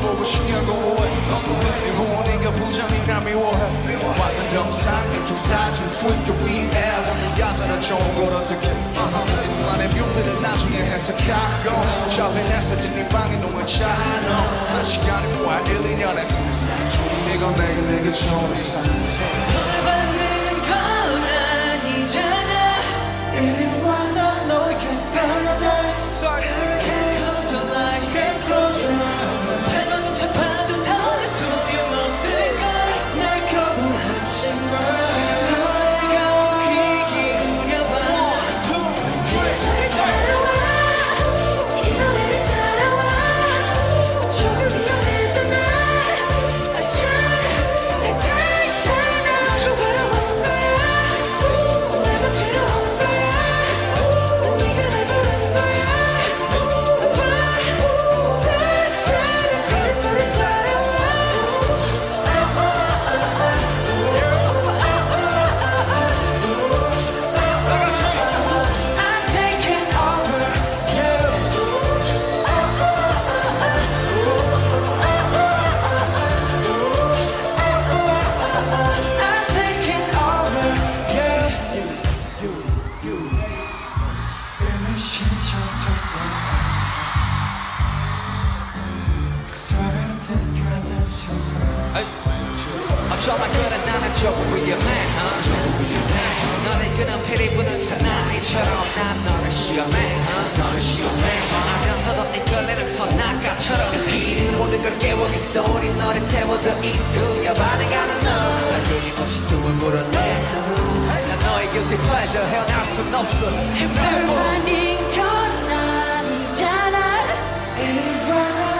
보고 싶냐고 네 부모님과 부장님이나 미워해 완전 영상 입중 사진 트위터 위에 여자는 좋은 걸 어떡해 만의 뷰들은 나중에 해석하고 접해냈을 때네 방에 놓았잖아 한 시간이 뭐야 1, 2년에 이건 내게 좋은 사람 널 받는 건 아니잖아 이리와 넌 너에게 paradise Can't close your eyes Can't close your eyes 발버둥 쳐봐도 더 소용없을걸 날 거부하지마 어쩌면 그래 나는 조금 위험해 너네 그런 피리 부는 사나이처럼 난 너를 시험해 알면서도 이끌리는 선악가처럼 그 피리는 모든 걸 깨우겠어 우린 너를 태워도 이끌려 반응하는 널 끊임없이 숨을 불어내 난 너의 곁에 pleasure 헤어나올 순 없어 널 아닌 건 아니잖아 이리 와